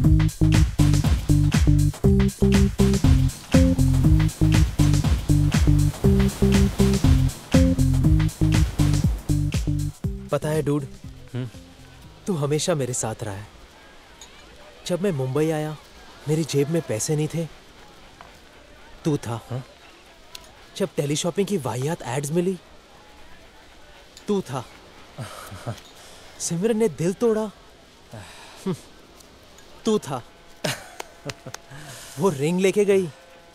पता है डूड, तू हमेशा मेरे साथ रहा है। जब मैं मुंबई आया, मेरी जेब में पैसे नहीं थे, तू था। जब टेली शॉपिंग की वाहियात एड्स मिली, तू था। सिमरन ने दिल तोड़ा, तू था। वो रिंग लेके गई,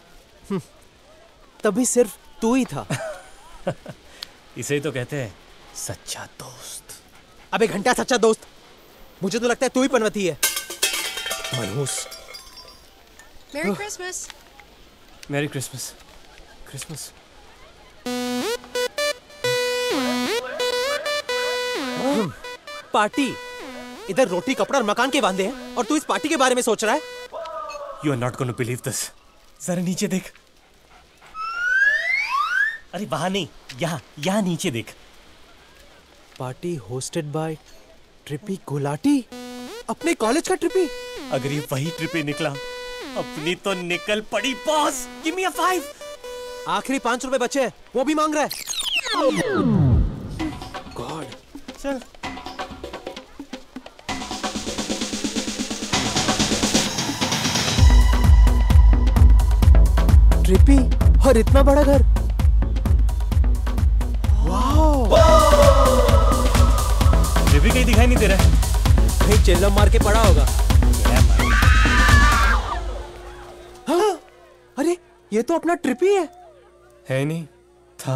तभी सिर्फ तू ही था। इसे ही तो कहते हैं सच्चा दोस्त। अबे घंटा सच्चा दोस्त, मुझे तो लगता है तू ही पनवती है। मनहूस। मेरी क्रिसमस। मेरी क्रिसमस। क्रिसमस। पार्टी। इधर रोटी कपड़ा और मकान के वांदे हैं और तू इस पार्टी के बारे में सोच रहा है। You are not going to believe this. जरा नीचे देख। अरे वहां नहीं, यहाँ नीचे देख। Party hosted by Trippy Gulati. अपने कॉलेज का ट्रिपी। अगर ये वही ट्रिपी निकला, अपनी तो निकल पड़ी बॉस। गिव मी अ 5। आखिरी 5 रुपए बचे हैं, वो भी मांग रहा है। गॉड। चल। ट्रिपी और इतना बड़ा घर। वाह। ट्रिपी कहीं दिखाई नहीं दे रहा है। कहीं चिल्लम मार के पड़ा होगा। हाँ, अरे ये तो अपना ट्रिपी है नहीं था।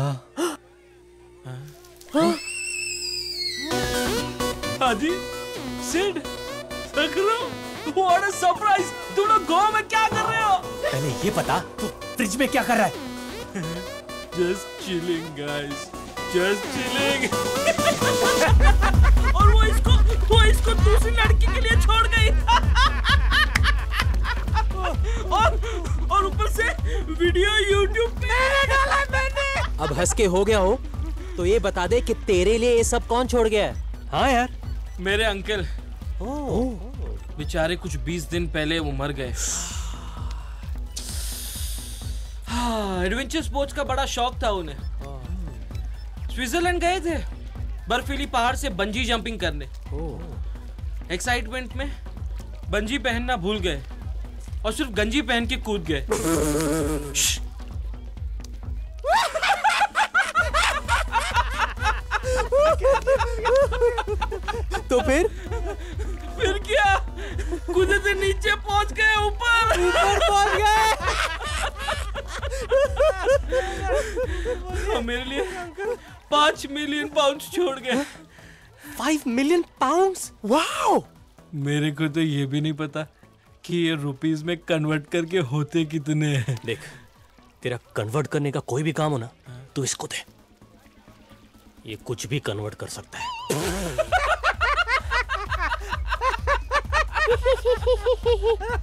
हाजी सिड व्हाट अ सरप्राइज। तुम लोग गोवा में क्या कर रहे हो? पहले ये बता, तू फ्रिज में क्या कर रहा है? Just chilling guys, just chilling. और वो इसको दूसरी लड़की के लिए छोड़ गई। और ऊपर से वीडियो YouTube पे डाला मैंने। अब हंस के हो गया हो तो ये बता दे कि तेरे लिए ये सब कौन छोड़ गया है? हाँ यार, मेरे अंकल। बेचारे कुछ 20 दिन पहले वो मर गए। एडवेंचर स्पोर्ट्स का बड़ा शौक था उन्हें। स्विट्जरलैंड गए थे बर्फीली पहाड़ से बंजी जंपिंग करने। एक्साइटमेंट में बंजी पहनना भूल गए और सिर्फ गंजी पहन के कूद गए। तो फिर क्या? कूदे से नीचे पहुंच गए, ऊपर पहुंच गए। मेरे लिए 5 मिलियन पाउंड छोड़ गए। 5 मिलियन पाउंड्स? वाओ। मेरे को तो ये भी नहीं पता कि ये रुपीस में कन्वर्ट करके होते कितने हैं। देख, तेरा कन्वर्ट करने का कोई भी काम हो ना, तू इसको दे। ये कुछ भी कन्वर्ट कर सकता है।